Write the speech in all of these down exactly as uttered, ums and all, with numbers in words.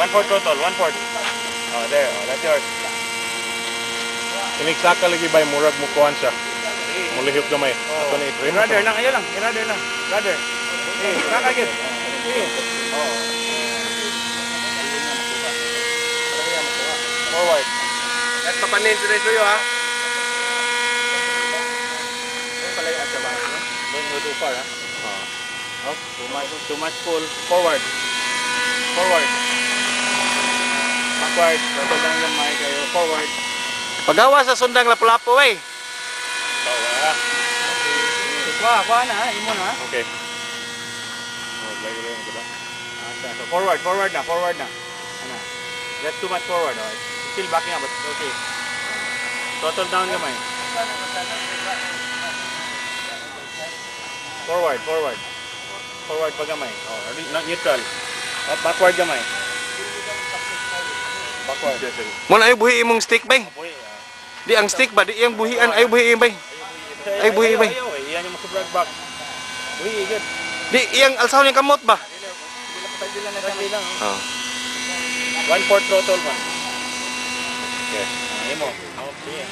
One-fourth throttle, one-fourth. Oh, there. Oh, that's yours. Inigsaka lagi ba yung murag mukuhan siya? Mulihip gamay. Oh. Ato na i-trim. Rudder lang, ayo lang. Rudder lang. Rudder. Eh, kakagit. Eh. Oh. Forward. At papanin sa suyo ha. Yung pala yung adjabay. Don't go too far, ha? Oh. Oh, too much, too much pull. Forward. Forward. Backward. Totoo lang yung mic kayo. Forward. Pagawa sa sundang lapu-lapu eh. Bawa. Kuha, kuha na ha. Imo na ha. Okay. Oh, lagi lang ko ba? So forward, forward na, forward na. Ano? That's too much forward. Oh. Still backing up, but okay. Throttle down gamay. Forward, forward. Forward pa gamay. Oh, not neutral. Oh, backward gamay. Backward. Muna ay buhi imong stick bay. Buhi. ah. Di ang stick ba di ang buhian ay buhi bay. Ay, buhi, bay. Ayaw, eh. Iyan yung masubrag back. Buhi, good. Di iyang alsaw ni kamot ba? Dila na siya lang. Oh. One-fourth throttle man. Okay. Ah, imo. Okay.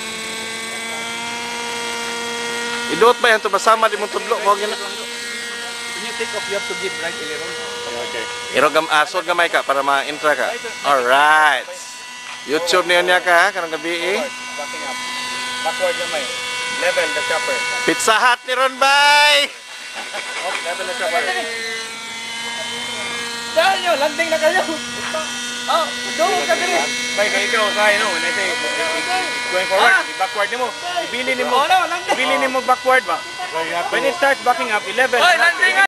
Idot ba yan to basama di mo tudlo mo gina. When you take off, you have to give right aileron. Okay. Irogam asod gamay ka para ma-intra ka. Alright. YouTube niyo niya ka ha karong gabi eh. Forward, backing up. Backward gamay. Level the chopper. Pizza Hut ni Ron bay. Oh, level the chopper. Dahil nyo, landing na kayo. Oh, doon ka diri. Bay, kaya ikaw sa ano, when I say going forward, backward nimo. Ibili nimo. Ibili nimo backward ba? When it starts backing up, eleven. Oy, landing